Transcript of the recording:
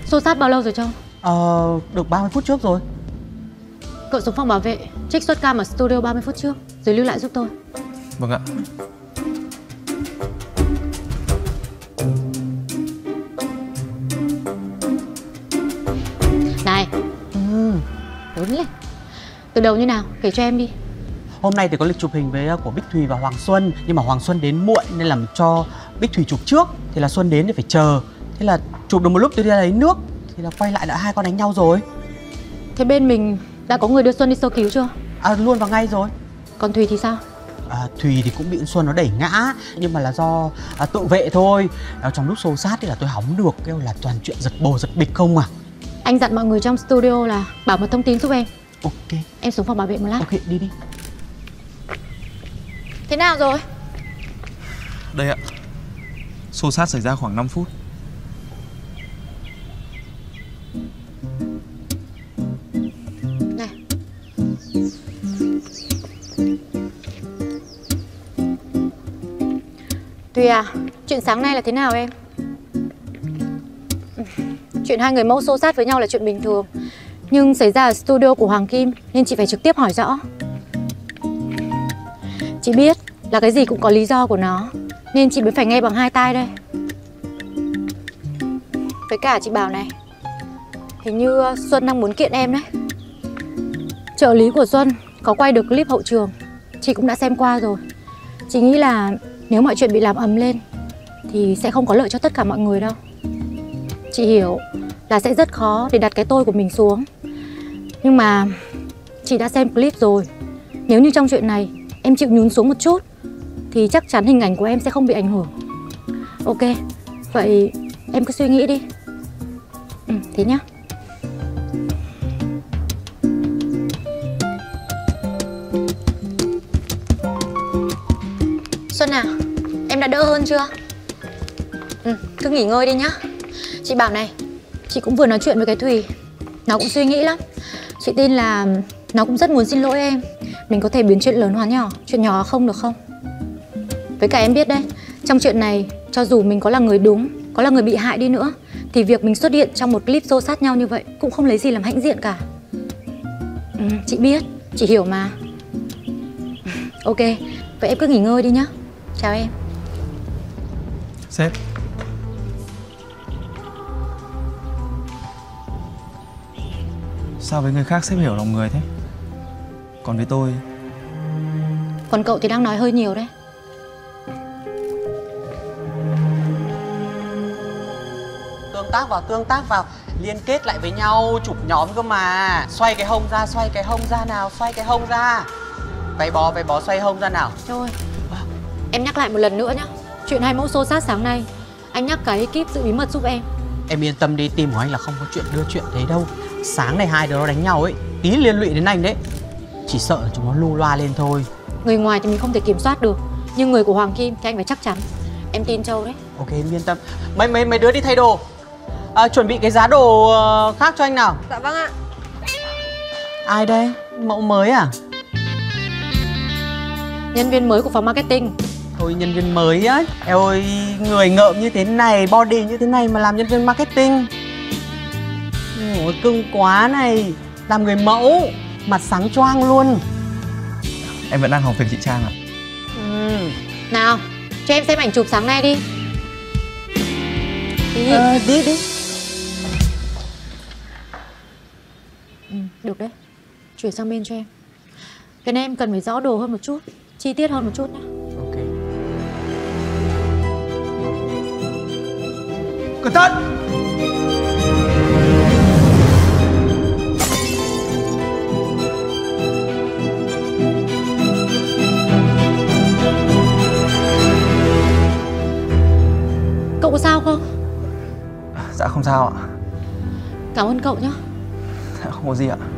Xô xát bao lâu rồi Châu? Được 30 phút trước rồi. Cậu xuống phòng bảo vệ, trích xuất cam ở studio 30 phút trước, rồi lưu lại giúp tôi. Vâng ạ. Này, lớn lên. Từ đầu như nào, kể cho em đi. Hôm nay thì có lịch chụp hình với của Bích Thùy và Hoàng Xuân. Nhưng mà Hoàng Xuân đến muộn nên làm cho Bích Thùy chụp trước. Thì là Xuân đến thì phải chờ. Thế là chụp được một lúc tôi đi lấy nước. Thì là quay lại đã hai con đánh nhau rồi. Thế bên mình đã có người đưa Xuân đi sơ cứu chưa? Luôn vào ngay rồi. Còn Thùy thì sao? Thùy thì cũng bị Xuân nó đẩy ngã. Nhưng mà là do tự vệ thôi. Trong lúc xô sát thì là tôi hóng được. Kêu là toàn chuyện giật bồ giật bịch không à. Anh dặn mọi người trong studio là bảo mật thông tin giúp em. Ok. Em xuống phòng bảo vệ một lát. Ok, đi đi. Thế nào rồi? Đây ạ. Xô xát xảy ra khoảng 5 phút. Này. Thùy à, chuyện sáng nay là thế nào em? Chuyện hai người mẫu xô xát với nhau là chuyện bình thường. Nhưng xảy ra ở studio của Hoàng Kim nên chị phải trực tiếp hỏi rõ. Chị biết là cái gì cũng có lý do của nó, nên chị mới phải nghe bằng hai tai đây. Với cả chị bảo này, hình như Xuân đang muốn kiện em đấy. Trợ lý của Xuân có quay được clip hậu trường, chị cũng đã xem qua rồi. Chị nghĩ là nếu mọi chuyện bị làm ầm lên thì sẽ không có lợi cho tất cả mọi người đâu. Chị hiểu là sẽ rất khó để đặt cái tôi của mình xuống. Nhưng mà chị đã xem clip rồi. Nếu như trong chuyện này em chịu nhún xuống một chút thì chắc chắn hình ảnh của em sẽ không bị ảnh hưởng. Ok, vậy em cứ suy nghĩ đi. Thế nhá. Xuân à, em đã đỡ hơn chưa? Cứ nghỉ ngơi đi nhá. Chị bảo này, chị cũng vừa nói chuyện với cái Thùy. Nó cũng suy nghĩ lắm. Chị tin là nó cũng rất muốn xin lỗi em. Mình có thể biến chuyện lớn hóa nhỏ, chuyện nhỏ không được không? Với cả em biết đấy, trong chuyện này cho dù mình có là người đúng, có là người bị hại đi nữa, thì việc mình xuất hiện trong một clip xô xát nhau như vậy cũng không lấy gì làm hãnh diện cả. Chị biết, chị hiểu mà. Ok, vậy em cứ nghỉ ngơi đi nhá. Chào em. Sếp. Sao với người khác sếp hiểu lòng người thế? Còn với tôi... Còn cậu thì đang nói hơi nhiều đấy. Tương tác vào, liên kết lại với nhau, chụp nhóm cơ mà. Xoay cái hông ra, nào, xoay cái hông ra. Váy bó xoay hông ra nào. Thôi, em nhắc lại một lần nữa nhá. Chuyện hai mẫu xô xát sáng nay, anh nhắc cái ekip giữ bí mật giúp em. Em yên tâm đi, team của anh là không có chuyện đưa chuyện thế đâu. Sáng này hai đứa nó đánh nhau ấy, tí liên lụy đến anh đấy. Chỉ sợ là chúng nó lu loa lên thôi. Người ngoài thì mình không thể kiểm soát được, nhưng người của Hoàng Kim thì anh phải chắc chắn. Em tin Châu đấy. Ok, em yên tâm. Mấy đứa đi thay đồ. Chuẩn bị cái giá đồ khác cho anh nào. Dạ vâng ạ. Ai đây? Mẫu mới à? Nhân viên mới của phòng marketing. Thôi nhân viên mới á. Eo ơi, người ngợm như thế này, body như thế này mà làm nhân viên marketing. Ôi, cưng quá này. Làm người mẫu, mặt sáng choang luôn. Em vẫn đang học việc chị Trang à? Nào, cho em xem ảnh chụp sáng nay đi. Đi. Được đấy. Chuyển sang bên cho em. Cái này em cần phải rõ đồ hơn một chút, chi tiết hơn một chút nhé. Ok. Cẩn thận! Cậu có sao không? Dạ không sao ạ. Cảm ơn cậu nhé. Dạ không có gì ạ.